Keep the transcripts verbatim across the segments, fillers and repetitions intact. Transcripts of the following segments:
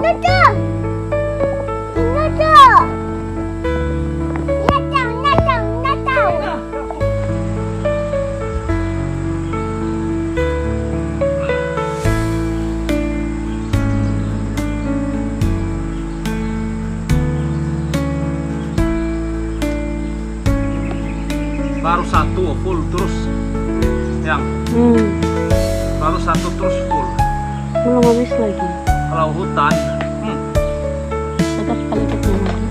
Natang! Natang! Natang, natang, natang! Baru satu full terus yang Hmm. baru satu terus full. Belum habis lagi. Kalau hutan hmm, Tetap palikatnya lagi.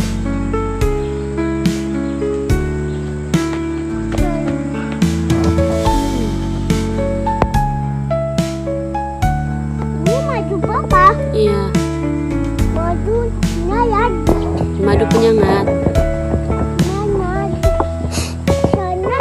Ini madu papa. Iya. Madu nayad. Madu penyengat. Nanad. Sana.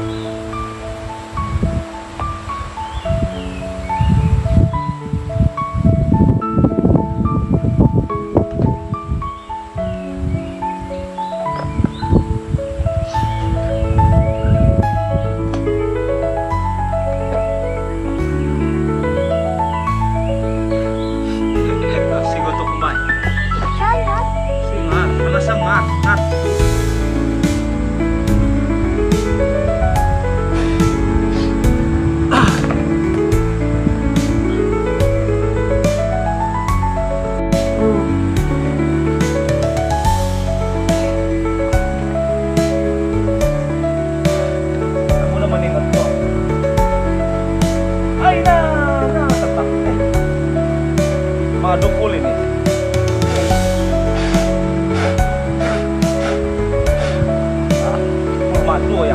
si gotok kumay. Sana. Singa, malasang nga, nat. Hmm. Kamu naman ingat ko. Ay na, na, tatak eh. Mga dukul ini. Ah, formado ya.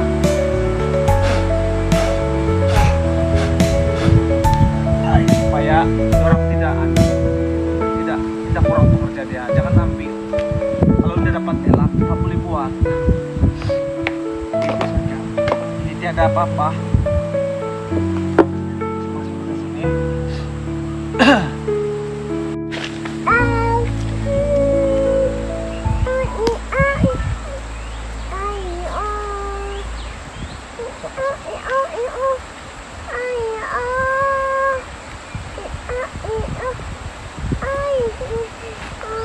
Ay, supaya orang tidak tidak tidak kurang bekerja dia. Jangan ambil. Kalau dia dapat elak, tak boleh buat. Itu saja. Jadi tiada apa-apa. Masuk ke sini.